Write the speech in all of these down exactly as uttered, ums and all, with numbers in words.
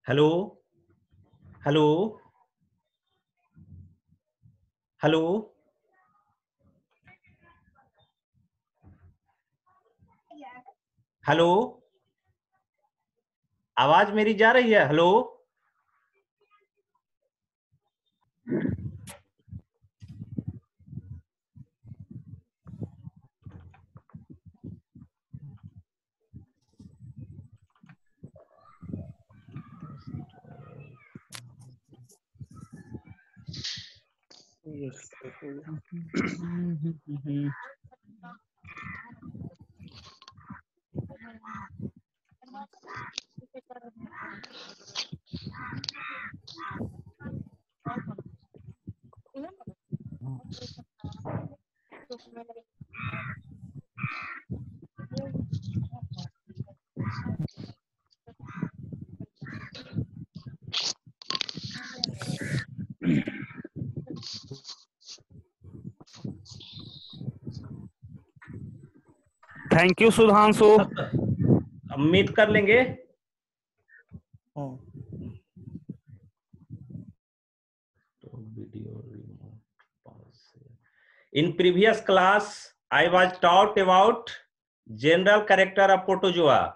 Hello hello hello hello आवाज मेरी जा रही है? Hello thank you Sudhanshu. अब मीट कर लेंगे। In previous class, I was taught about general character of protozoa.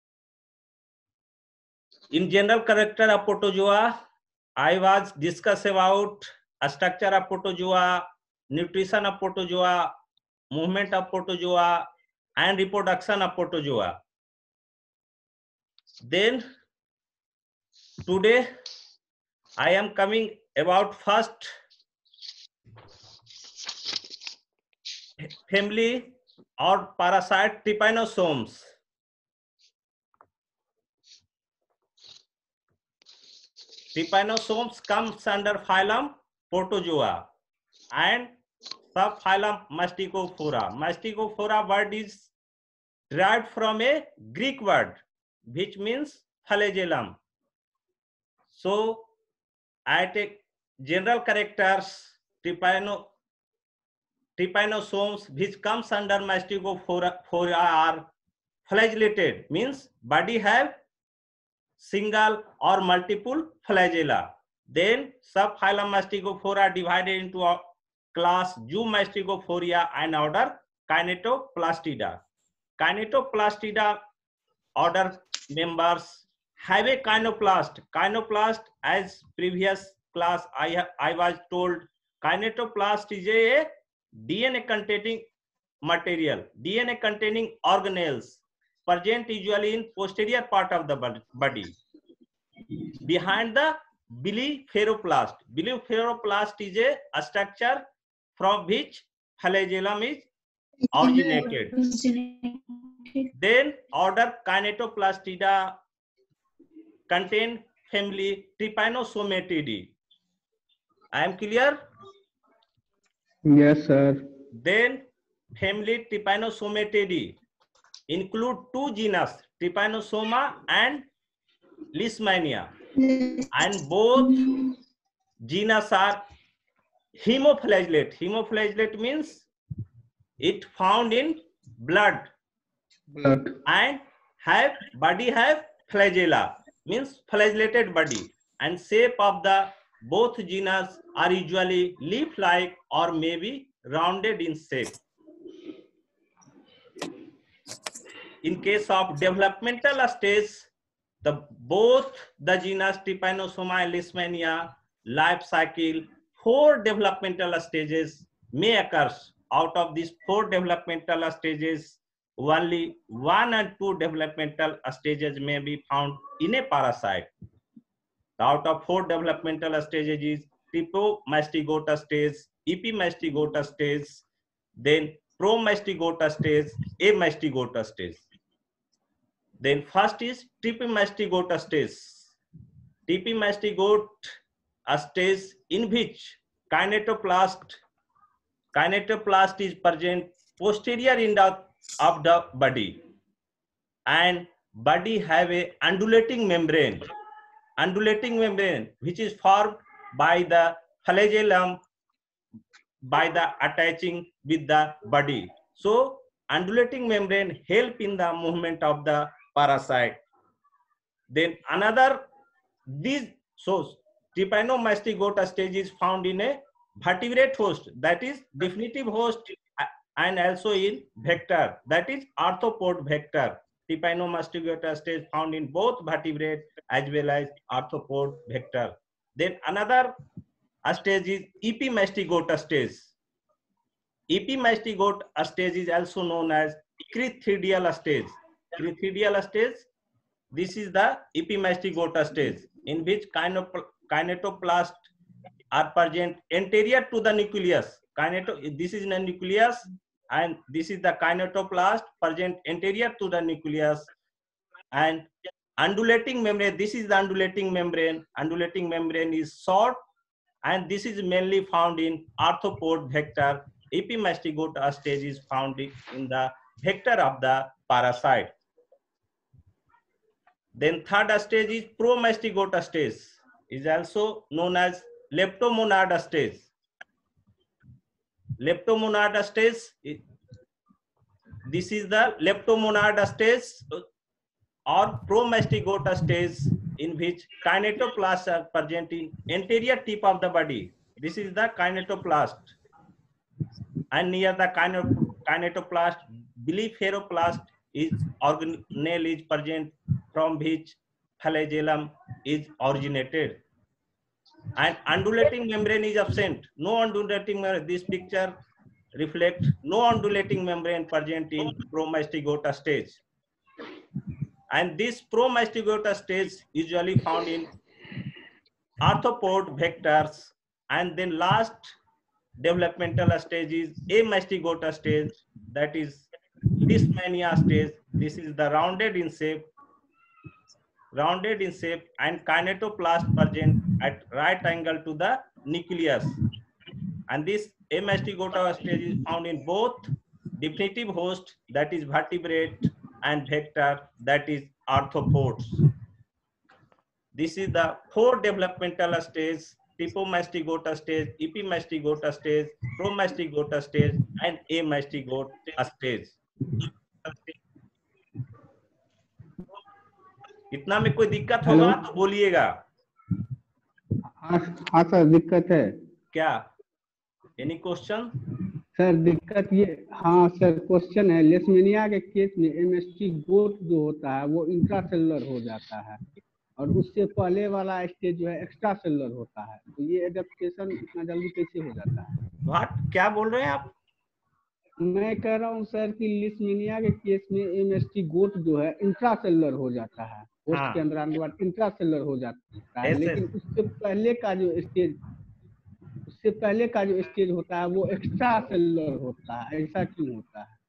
In general character of protozoa, I was discuss about structure of protozoa, nutrition of protozoa, movement of protozoa, and reproduction of protozoa. Then today I am coming about first family or parasite Trypanosomes. Trypanosomes comes under phylum Protozoa and subphylum Masticophora. Masticophora word is derived from a Greek word which means flagellum. So at a general characters Trypano, Trypanosomes which comes under Masticophora are flagellated, means body have single or multiple flagella. Then subphylum Masticophora divided into a class Zoomasticophoria and order Kinetoplastida. Kinetoplastida order members have a kinoplast. Kinoplast, as previous class I, I was told, kinetoplast is a D N A containing material, D N A containing organelles present usually in posterior part of the body behind the biliopheroplast. Biliopheroplast is a, a structure from which flagellum is originated. Then order Kinetoplastida contain family Trypanosomatidae. I am clear? Yes, sir. Then family Trypanosomatidae include two genus, Trypanosoma and Leishmania, and both genus are hemoflagellate. Hemoflagellate means it found in blood, Blood. and have body have flagella, means flagellated body, and shape of the both genus are usually leaf-like or maybe rounded in shape. In case of developmental stage, the both the genus Trypanosoma and Leishmania life cycle, four developmental stages may occur. Out of these four developmental stages, only one and two developmental stages may be found in a parasite. Out of four developmental stages is Trypomastygota stage, Epimastygota stage, then Promastygota stage, Amastygota stage. Then first is Trypomastygota stage. Trypomastygota stage in which kinetoplast, kinetoplast is present posterior end of the body, and body have a undulating membrane, undulating membrane which is formed by the flagellum by the attaching with the body. So undulating membrane help in the movement of the parasite. Then another These so trypanomastigote stage is found in a vertebrate host, that is definitive host, and also in vector, that is arthropod vector. Trypanomastigote stage found in both vertebrate as well as arthropod vector. Then another stage is epimastigote stage. Epimastigote stage is also known as crithridial stage. Crithridial stage, this is the epimastigote stage, in which kinetoplast are present anterior to the nucleus. Kineto, this is the nucleus, and this is the kinetoplast present anterior to the nucleus, and undulating membrane, this is the undulating membrane. Undulating membrane is short, and this is mainly found in arthropod vector. Epimastigote stage is found in the vector of the parasite. Then third stage is promastigote stage, is also known as leptomonad stage. Leptomonad stage, this is the leptomonad stage or promastigote stage, in which kinetoplasts are present in anterior tip of the body. This is the kinetoplast, and near the kinetoplast, biliferoplast is organelle is present, from which flagellum is originated, and undulating membrane is absent. No undulating membrane. This picture reflects no undulating membrane present in promastigote stage, and this promastigote stage usually found in arthropod vectors. And then last developmental stage is amastigote stage, that is leishmania stage. This is the rounded in shape, rounded in shape, and kinetoplast present at right angle to the nucleus. And this amastigote stage is found in both definitive host, that is vertebrate, and vector, that is arthropods. This is the four developmental stage: trypanomastigote stage, epimastigote stage, promastigote stage, and amastigote stage. इतना में कोई दिक्कत होगा तो बोलिएगा। हाँ हाँ sir, दिक्कत है क्या? Any question? सर दिक्कत ये, हाँ सर क्वेश्चन है, लेशमेनिया के केस में एमास्टिगोट जो होता है वो इंट्रासेलुलर हो जाता है, और उससे पहले वाला स्टेज जो है एक्स्ट्रा सेलुलर होता है, तो ये एडेप्टेशन इतना जल्दी कैसे हो जाता है? व्हाट, क्या बोल रहे हैं आप? मैं कह रहा हूँ सर कि लेशमेनिया के केस में एमास्टिगोट जो है इंट्रासेलुलर हो जाता है, होस्ट हाँ। के अंदर आने के बाद इंट्रासेलुलर हो जाता है, लेकिन उससे पहले का जो स्टेज उससे पहले का जो स्टेज होता है वो एक्स्ट्रा सेलुलर होता है, ऐसा क्यों होता है?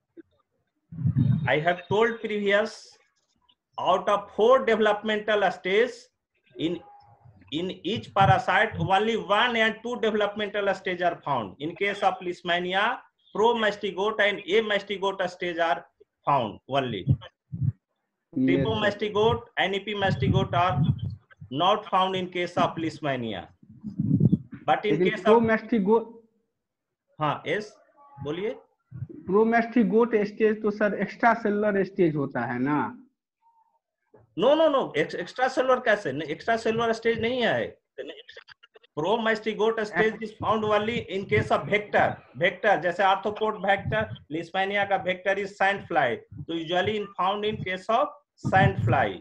I have told previous, out of four developmental stages in in each parasite, only one and two developmental stages are found. In case of leishmania, promastigote and amastigote stage are found only. Yes, trypanomastigote and epimastigote are not found in case of leishmania. But in case of promastigote, हाँ yes, बोलिए। Promastigote stage तो sir extracellular stage होता है ना? No no no, extracellular कैसे? Extracellular stage नहीं है। Promastigote stage is found only in case of vector. Vector जैसे आर्थ्रोपोड वेक्टर, लिस्पेनिया का वेक्टर इज सैंड फ्लाई, तो usually in found in case of sand fly.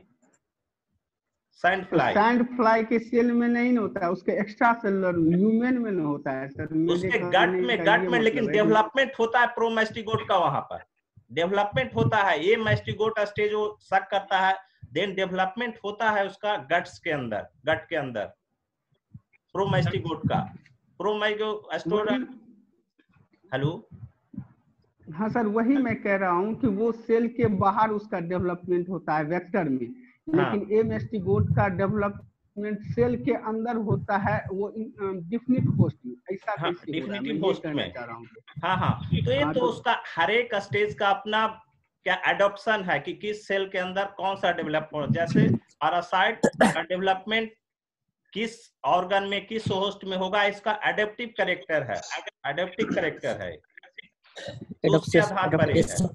Sand fly sand fly के cell में नहीं होता है, उसके एक्स्ट्रा सेलुलर ह्यूमन में नहीं होता है सर, उसके गट में गट में लेकिन डेवलपमेंट होता है प्रोमास्टिगोट का, वहां पर डेवलपमेंट होता है। ये मास्टिगोट स्टेज वो सक करता है, देन डेवलपमेंट होता है उसका गट्स के अंदर, गट के अंदर प्रोमास्टिगोट का। प्रोमास्टिगोट हेलो हाँ सर, वही मैं कह रहा हूँ कि वो सेल के बाहर उसका डेवलपमेंट होता है वेक्टर में, लेकिन एमास्टिगोट का डेवलपमेंट सेल के अंदर होता है, वो डिफिनिट होस्ट में। ऐसा हाँ, कैसे हो रहा है, डिफिनिटिव होस्ट में। चाह रहा हूँ। हाँ हाँ, तो ये हाँ, तो, तो उसका हर एक स्टेज का अपना क्या एडॉप्शन है कि किस सेल के अंदर कौन सा डेवलपमेंट। जैसे पैरासाइट का डेवलपमेंट किस ऑर्गन में किस होस्ट में होगा, इसका एडेप्टिव कैरेक्टर है, एडेप्टिव कैरेक्टर है, तो उसके आधार पर ही है।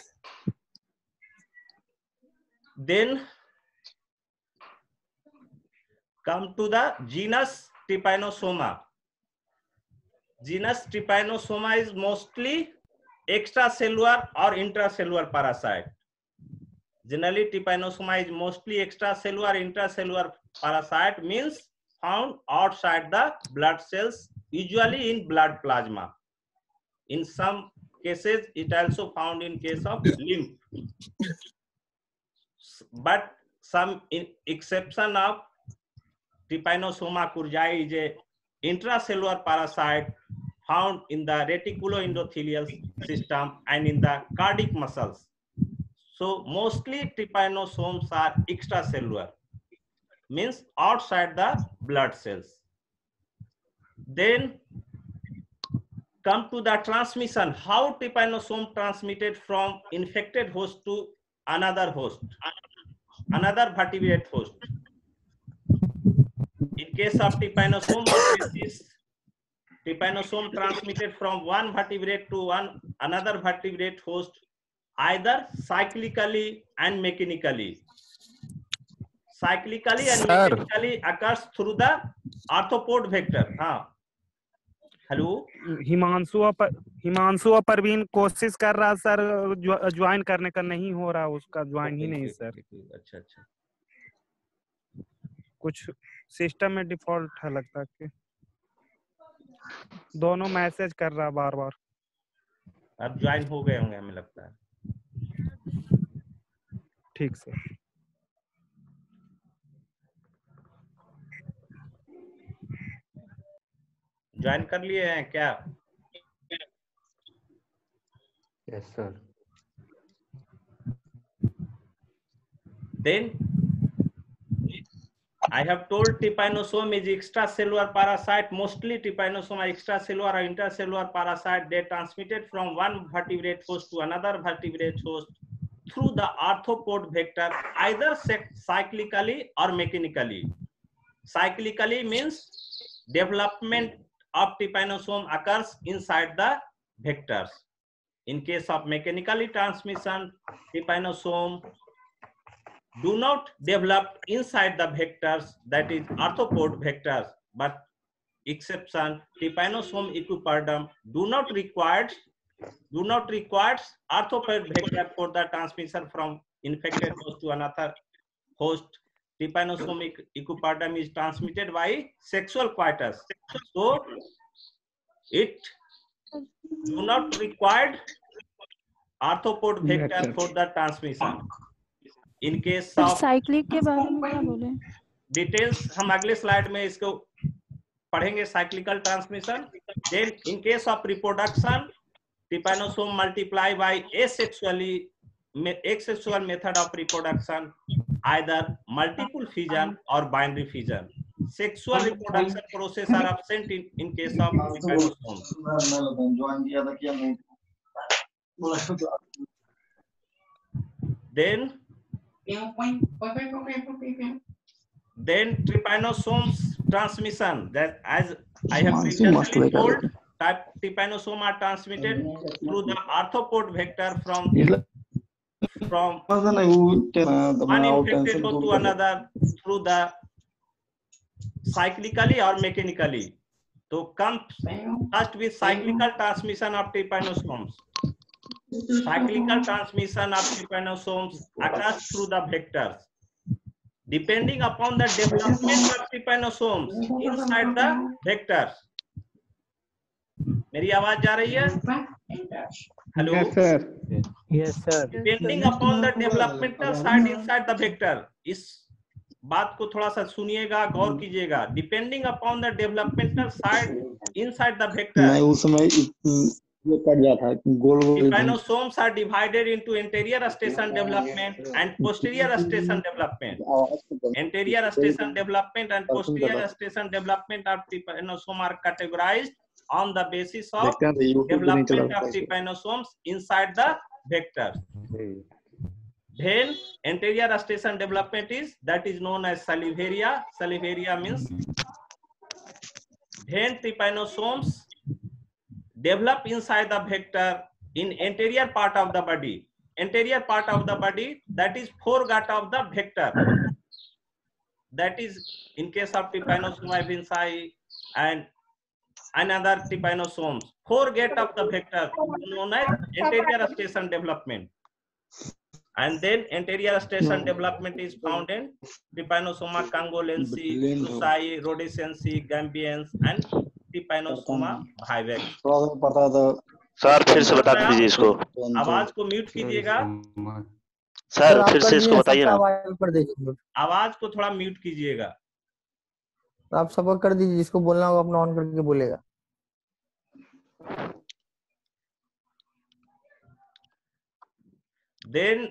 Then come to the genus Trypanosoma. Genus Trypanosoma is mostly extracellular or intracellular parasite. Generally, Trypanosoma is mostly extracellular, intracellular parasite, means found outside the blood cells, usually in blood plasma. In some cases, it also found in case of lymph. But some in exception of Trypanosoma courgeii is a intracellular parasite found in the reticuloendothelial system and in the cardiac muscles. So mostly trypanosomes are extracellular, means outside the blood cells. Then come to the transmission, how trypanosome transmitted from infected host to another host, another vertebrate host. In case of trypanosome species, trypanosome transmitted from one vertebrate to one another vertebrate host either cyclically and mechanically. Cyclically and Sir. mechanically occurs through the arthropod vector. हाँ. Hello. Himanshu और हिमांशु और परवीन कोशिश कर रहा sir, join करने का नहीं हो रहा, उसका ज्वाइन ही नहीं सर. अच्छा अच्छा. कुछ सिस्टम में डिफॉल्ट है लगता है कि दोनों मैसेज कर रहा बार बार. अब ज्वाइन हो गए होंगे हमें लगता है. ठीक सर. ज्वाइन कर लिए हैं क्या? Yes, sir. Then I have told trypanosome is extracellular parasite. Mostly trypanosome are extracellular or intracellular parasite. They transmitted from one vertebrate host to another vertebrate host through the arthropod vector, either cyclically or mechanically. Cyclically means development of trypanosome occurs inside the vectors. In case of mechanically transmission, trypanosome do not develop inside the vectors, that is arthropod vectors, but exception trypanosome equipardum do not require do not requires arthropod vector for the transmission from infected host to another host. Trypanosome equipardum is transmitted by sexual coitus, so it do not require arthropod vector for the transmission. In case of cyclic के बारे में क्या बोले? Details हम अगले slide में इसको पढ़ेंगे, cyclical transmission. Then in case of reproduction, trypanosome multiply by asexually asexual method of reproduction, either multiple fission or binary fission. Sexual reproduction process are absent in, in case of trypanosome. Then Then trypanosomes transmission, that as I have previously told, type trypanosome are transmitted through the arthropod vector from from one infected host to another through the cyclically or mechanically. So comes first with cyclical transmission of trypanosomes. Cyclical transmission of trypanosomes occurs through the vectors. Depending upon the development of trypanosomes inside the vectors. मेरी आवाज जा रही है? Hello. Yes, sir. Yes, sir. Depending upon the developmental side inside the vector. इस बात को थोड़ा सा सुनिएगा, गौर कीजिएगा. Depending upon the developmental side inside the vector. मैं उस समय ये कट गया था गोल गोल. Trypanosomes are divided into anterior station development and posterior station development. Anterior station development and posterior station development of trypanosome are categorized on the basis of development of trypanosomes inside the vector. Then anterior station development is that is known as salivaria. Salivaria means then trypanosomes develop inside the vector in anterior part of the body. Anterior part of the body, that is foregut of the vector. that is in case of Trypanosoma vincei and another Trypanosomes. Four gate of the vector known as anterior station development. And then anterior station development is found in Trypanosoma congolensis, brucei, rhodesiensis, gambiensis, and Trypanosoma vivax. Sir फिर से बता दीजिए इसको। आवाज को mute कीजिएगा। Sir फिर से इसको बताइए ना। आवाज को थोड़ा म्यूट कीजिएगा। आप सब कर दीजिए, जिसको बोलना होगा अपना ऑन करके बोलेगा। Then,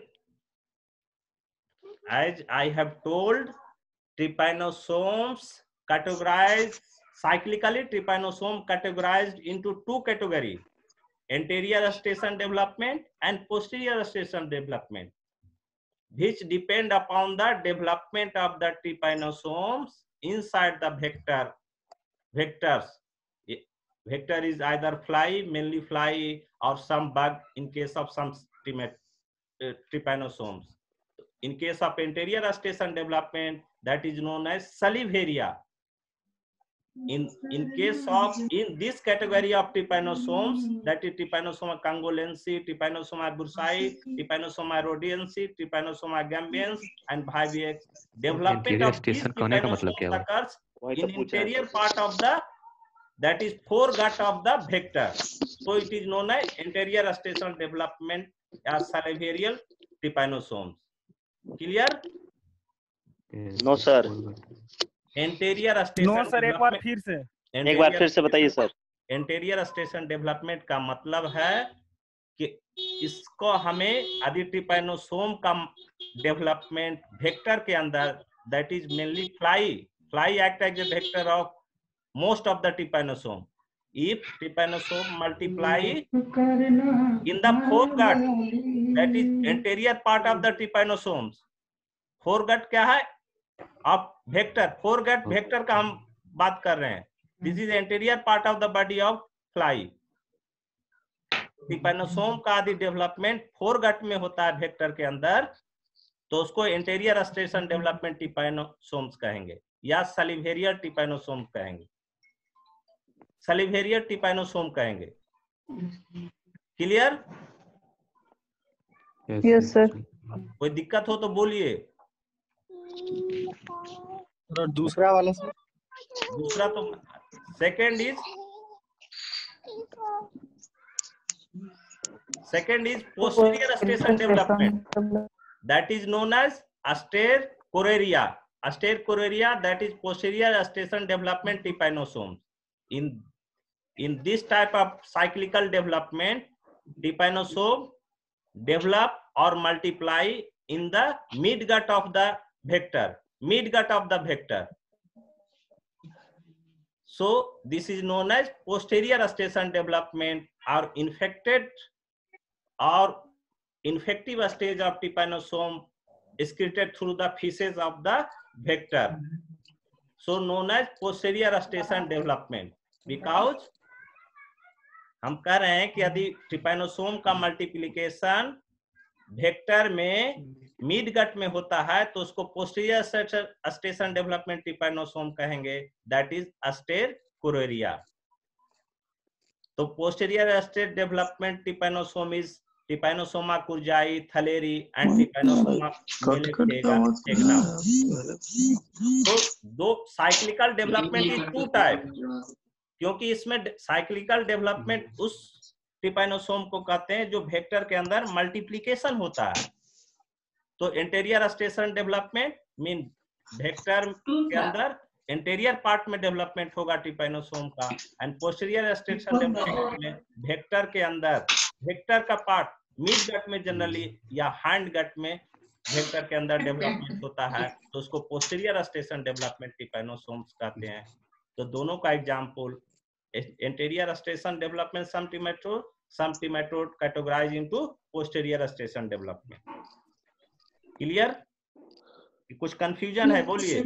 as I have told, Trypanosomes categorized cyclically. Trypanosome categorized into two categories: anterior station development and posterior station development, which depend upon the development of the trypanosomes inside the vector. Vectors. Vector is either fly, mainly fly, or some bug in case of some trypanosomes. In case of anterior station development, that is known as salivaria. In, in case of, in this category of trypanosomes, that is Trypanosoma congolensis, Trypanosoma brucei, Trypanosoma rhodesiensis, Trypanosoma gambiensis, and vivax, development of these trypanosomes occurs in interior part of the, that is foregut of the vector. So it is known as anterior station development as salivarial trypanosomes. Clear? No sir. Anterior station no sir, एक बार फिर से एक बार फिर से बताइए sir. Anterior station development का मतलब है कि इसको हमें यदि ट्रिपैनोसोम का डेवलपमेंट वेक्टर के अंदर, that is mainly fly fly act as a vector of most of the trypanosome. If trypanosome multiply in the foregut, that is anterior part of the trypanosomes. Foregut क्या है? अब वेक्टर, फोरगट वेक्टर का हम बात कर रहे हैं. This is anterior part of the body of fly. Trypanosome का आदि डेवलपमेंट फोरगट में होता है वेक्टर के अंदर, तो उसको एंटीरियर स्टेशन डेवलपमेंट ट्रिपैनोसोम्स कहेंगे या सलिवेरियर ट्रिपैनोसोम कहेंगे. सलिवेरियर ट्रिपैनोसोम कहेंगे. क्लियर? Yes sir. कोई दिक्कत हो तो बोलिए. दूसरा वाला सर. दूसरा तो second is second is posterior station development, that is known as stercoraria. Stercoraria, that is posterior station development trypanosome. in in this type of cyclical development, trypanosome develop or multiply in the midgut of the vector, midgut of the vector. So this is known as posterior station development or infected or infective stage of trypanosome excreted through the feces of the vector. So known as posterior station development, because हम कह रहे हैं कि यदि ट्रिपैनोसोम का multiplication vector में midgut में होता है तो उसको पोस्टीरियर स्टेशन डेवलपमेंट ट्रिपैनोसोम कहेंगे, दैट इज अस्टेर कोरेरिया. तो posterior state development trypanosome is trypanosoma cruzi, theileri and trypanosoma melophagium. तो दो cyclical development is two type, क्योंकि इसमें साइक्लिकल डेवलपमेंट उस ट्रिपैनोसोम को कहते हैं जो वेक्टर के अंदर मल्टीप्लिकेशन होता है. तो anterior station development mean vector के अंदर एंटीरियर पार्ट में डेवलपमेंट होगा ट्रिपैनोसोम का, एंड पोस्टीरियर स्टेशन डेवलपमेंट में वेक्टर के अंदर वेक्टर का पार्ट मिड गट में जनरली या हैंड गट में वेक्टर के अंदर डेवलपमेंट होता है, तो उसको पोस्टीरियर स्टेशन डेवलपमेंट ट्रिपैनोसोम्स कहते हैं. तो दोनों का example anterior station development, some trematode, some trematode categorized into posterior station development. Clear? कुछ कंफ्यूजन है बोलिए.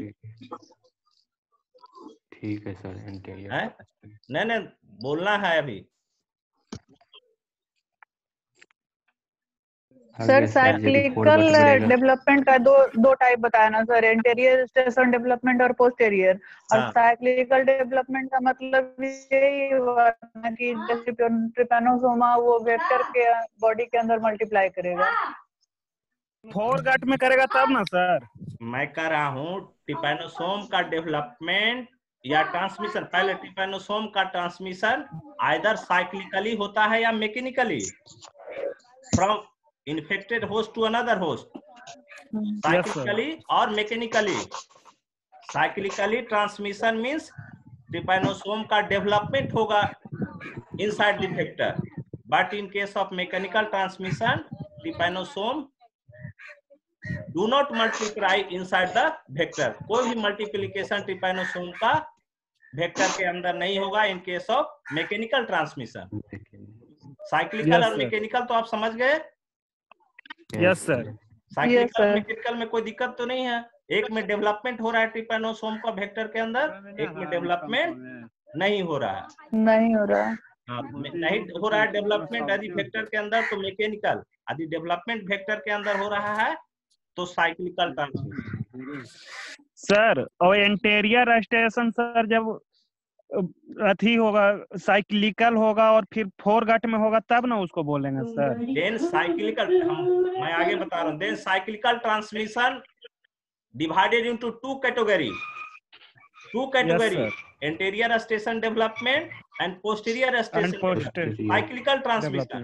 ठीक है सर. एंटीरियर है? नहीं नहीं बोलना है अभी. सर साइक्लिकल डेवलपमेंट का दो दो टाइप बताया ना सर, इंटीरियर स्टेशन डेवलपमेंट और पोस्टेरियर। और साइक्लिकल डेवलपमेंट का मतलब यही हुआ ना कि जैसे ट्रिपैनोसोमा वो वेक्टर के बॉडी के अंदर मल्टीप्लाई करेगा। फोर गट में करेगा तब ना सर। मैं कह रहा हूँ ट्रिपैनोसोम का डेवलपमेंट या ट्रांसमिशन, पहले ट्रिपैनोसोम का ट्रांसमिशन आइदर साइक्लिकली होता है या mechanically, from infected host to another host, cyclically और mechanically. Cyclically transmission means trypanosome का डेवलपमेंट होगा inside the vector, but in case of mechanical transmission trypanosome do not multiply inside the vector। कोई भी multiplication ट्रिपैनोसोम का vector के अंदर नहीं होगा in case of mechanical transmission. Cyclical और मैकेनिकल तो आप समझ गए? Yes sir. साइक्लिकल और मैकेनिकल में कोई दिक्कत तो नहीं है। एक में डेवलपमेंट हो रहा है ट्रिपैनोसोम का वेक्टर के अंदर, एक में डेवलपमेंट नहीं हो रहा है। नहीं हो रहा है हाँ, नहीं हो रहा है डेवलपमेंट यदि वेक्टर के अंदर तो मैकेनिकल, यदि डेवलपमेंट वेक्टर के अंदर हो रहा है तो साइक्लिकल ट्रांसमिशन। सर और इंटीरियर स्टेशन सर जब अथी होगा साइक्लिकल होगा और फिर फोर गट में होगा तब ना उसको बोलेंगे सर। देन साइक्लिकल, हम मैं आगे बता रहा हूँ, then cyclical transmission divided into two category, two category, interior station development and posterior station development, cyclical transmission.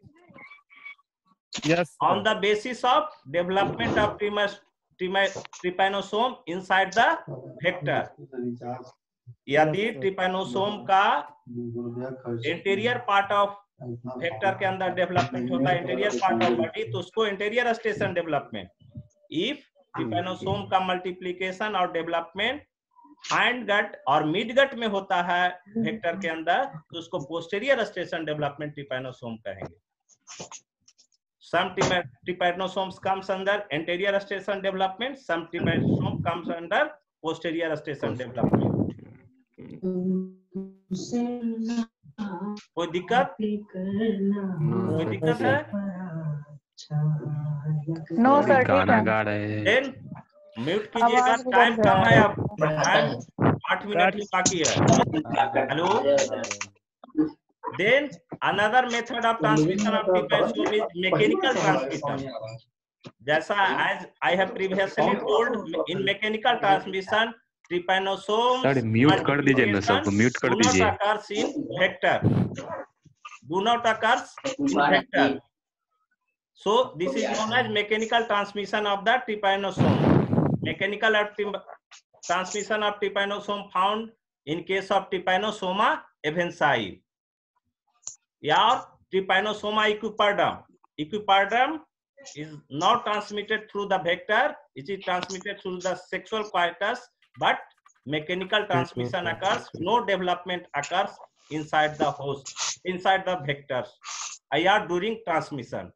Yes, on the basis of development of trypanosome inside the vector। यदि ट्रिपैनोसोम का interior part of vector के अंदर development होता है, interior part of body, तो उसको interior station development. If trypanosome का multiplication और डेवलपमेंट हाइंड गट और मिड गट में होता है वेक्टर के अंदर, तो उसको पोस्टीरियर स्टेशन डेवलपमेंट ट्रिपैनोसोम कहेंगे। Some trypanosomes comes under anterior station development, some trypanosome comes under posterior station development। कोई दिक्कत? कोई दिक्कत है? नो सर, ठीक है। गा रहे हैं। Then म्यूट कीजिएगा, टाइम कम है, अब टाइम आठ मिनट ही बाकी है। Hello. Then another method of transmission of trypanosome is mechanical transmission। जैसा as I have previously told, in mechanical transmission trypanosome sir mute कर दीजिए ना, सबको म्यूट कर दीजिए। do not occurs in vector, do not occurs in vector। So this is known as mechanical transmission of the trypanosome। Mechanical transmission of trypanosome found in case of Trypanosoma evansii या Trypanosoma equipardum। Equipardum is not transmitted through the vector, it is transmitted through the sexual coitus, but mechanical transmission occurs, no development occurs inside the host, inside the vectors, or during transmission।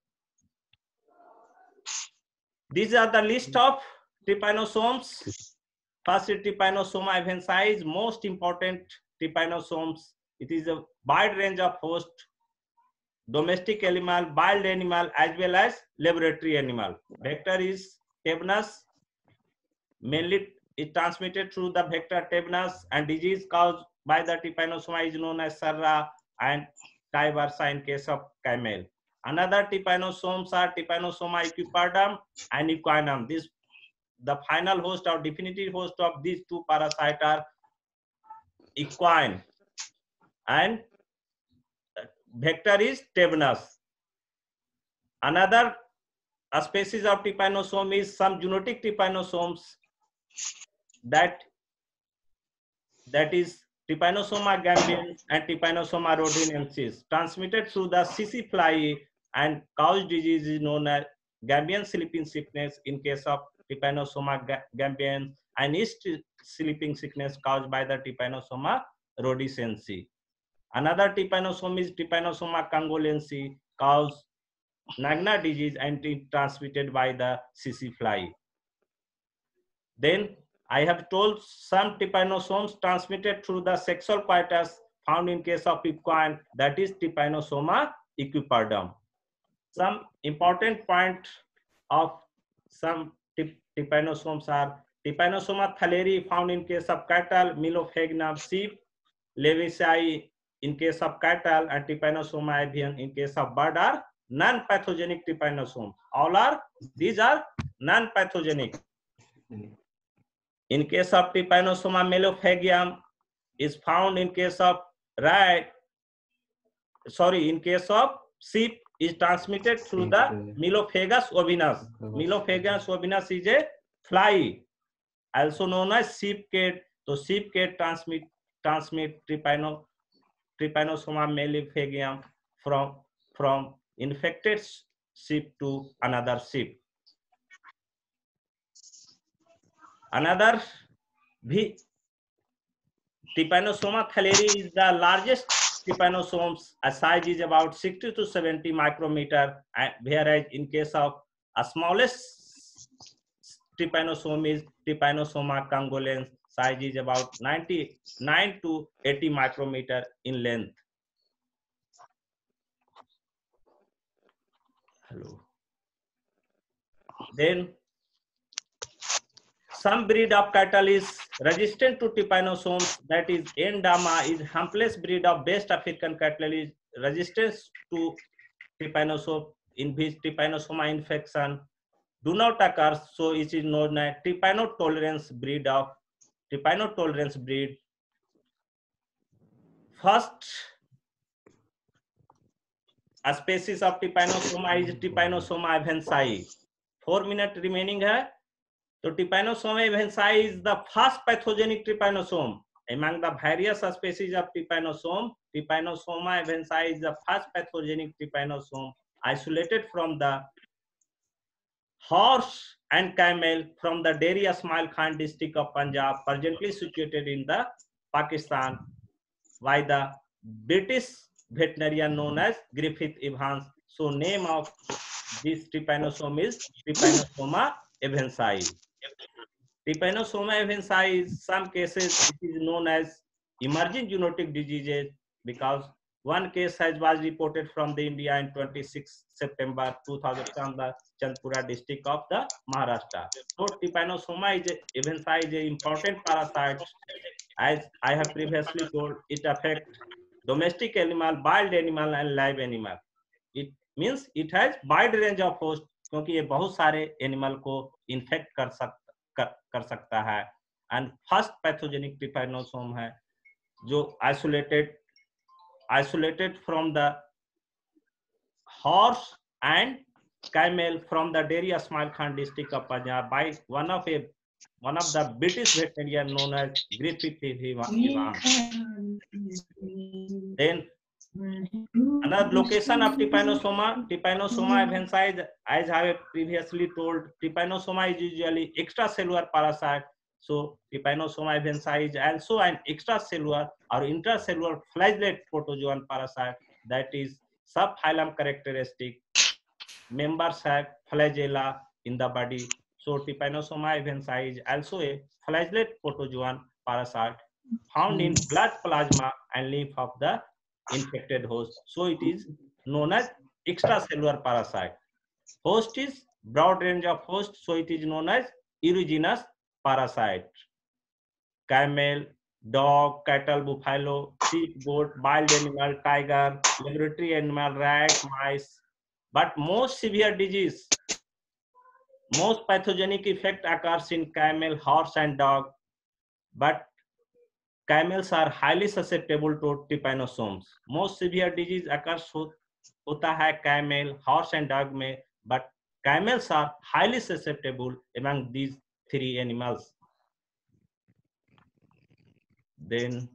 These are the list of trypanosomes। First is Trypanosoma evansii, is most important trypanosomes। It is a wide range of host, domestic animal, wild animal, as well as laboratory animal। Vector is tetanus, mainly it transmitted through the vector tetanus, and disease caused by the trypanosoma is known as Sarra and Tyversa in case of camel। Another trypanosomes are Trypanosoma equipardum and equinum। This the final host or definitive host of these two parasites are equine, and vector is tetanus। Another a species of trypanosome is some zoonotic trypanosomes, that that is Trypanosoma gambians and Trypanosoma rhodinensis, transmitted through the tsetse fly, and cause disease is known as Gambian sleeping sickness in case of Trypanosoma gambians, and yeast sleeping sickness caused by the Trypanosoma rhodinensis। Another trypanosome is Trypanosoma congolensis, cause Nagna disease and is transmitted by the tsetse fly। Then I have told some trypanosomes transmitted through the sexual coitus found in case of equine, that is Trypanosoma equipardum। some important point of some trypanosomes are Trypanosoma thalerii found in case of cattle, Melophagna sheep, Lewisii in case of cattle, and Trypanosoma avian in case of bird are non-pathogenic trypanosomes. All are, these are non-pathogenic. In case of Trypanosoma melophagium is found in case of rat, sorry, in case of sheep is transmitted through the Melophagus ovinus. Melophagus ovinus is a fly, also known as sheep cat. So sheep cat transmit transmit trypano, Trypanosoma melophagium from from infected sheep to another sheep. Another V Trypanosoma thalerii is the largest trypanosomes. A size is about sixty to seventy micrometer, whereas in case of a smallest trypanosome is Trypanosoma congolens. Size is about ninety-nine to eighty micrometer in length. Hello. Then some breed of cattle is resistant to trypanosomes, that is Endama is humpless breed of West African cattle is resistant to trypanosome, in which trypanosoma infection do not occur, so it is known as trypanotolerance breed of trypanotolerance breed. First a species of Trypanosoma is Trypanosoma evansii. Four minutes remaining hai. So Trypanosoma evansii is the first pathogenic trypanosome. Among the various species of trypanosome, Trypanosoma evansii is the first pathogenic trypanosome isolated from the horse and camel from the Dairy Ismail Khan district of Punjab, presently situated in the Pakistan, by the British veterinarian known as Griffith Evans. So name of this trypanosome is Trypanosoma evansii. Trypanosoma evansii is some cases it is known as emerging zoonotic diseases because one case has was reported from the India in twenty-sixth September two thousand from the Chandpura district of the Maharashtra. So Trypanosoma is a, evansii is an important parasite. As I have previously told, it affects domestic animal, wild animal and live animal. It means it has wide range of host क्योंकि ये बहुत सारे animal को infect कर सक कर, कर सकता है. एंड फर्स्ट पैथोजेनिक ट्रिपैनोसोम है जो isolated isolated from the horse and camel from the Dairy Ismail Khan district of Punjab by one of a one of the British veterinarian known as Griffith Evans. Then another location of Trypanosoma, Trypanosoma evansii, as I have previously told, Trypanosoma is usually extracellular parasite. So Trypanosoma evansii is also an extracellular or intracellular flagellate protozoan parasite that is subphylum characteristic. Members have flagella in the body. So Trypanosoma evansii is also a flagellate protozoan parasite found in blood plasma and lymph of the infected host. So it is known as extracellular parasite. Host is broad range of host, so it is known as urogenous parasite. Camel, dog, cattle, buffalo, sheep, goat, wild animal, tiger, laboratory animal, rat, mice. But most severe disease, most pathogenic effect occurs in camel, horse and dog. But camels are highly susceptible to trypanosomes. Most severe disease occurs hota hai camel, horse and dog mein, but camels are highly susceptible among these three animals. Then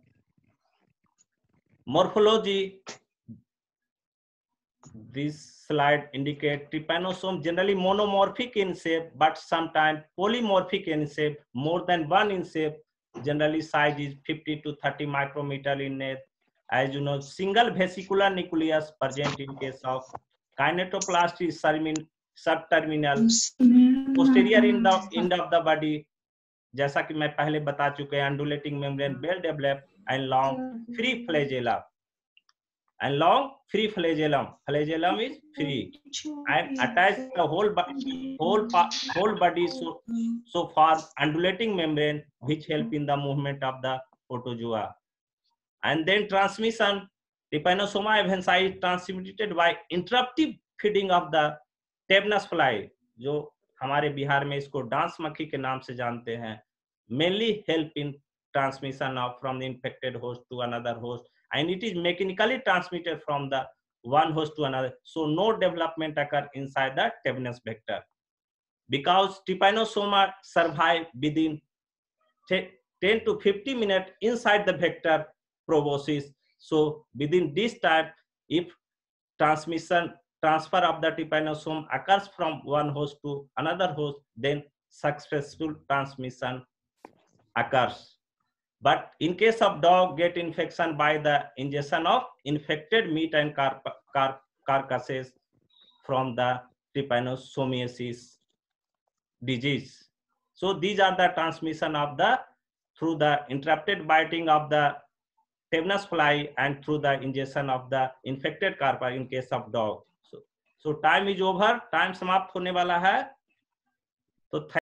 morphology. This slide indicates trypanosome generally monomorphic in shape, but sometimes polymorphic in shape, more than one in shape. Generally size is fifty to thirty micrometer in length. As you know, single vesicular nucleus present in case of kinetoplast is subterminal, posterior in the end of the body. जैसा कि मैं पहले बता चुके हैं, undulating membrane, well developed and long, free flagella. and long free flagellum. Flagellum is free and attach the whole body, whole whole body so so form undulating membrane which help in the movement of the protozoa. And then transmission, Trypanosoma evensii is transmitted by interruptive feeding of the tabanus fly, जो हमारे बिहार में इसको dance मक्खी के नाम से जानते हैं, mainly help in transmission of from the infected host to another host, and it is mechanically transmitted from the one host to another, so no development occur inside the tetanus vector because Trypanosoma survive within ten to fifty minutes inside the vector proboscis. So within this time, if transmission transfer of the trypanosome occurs from one host to another host, then successful transmission occurs. But in case of dog get infection by the ingestion of infected meat and car car carcasses from the trypanosomiasis disease. So these are the transmission of the through the interrupted biting of the tetanus fly and through the ingestion of the infected carpa in case of dog. So, so time is over, time समाप्त होने वाला है. तो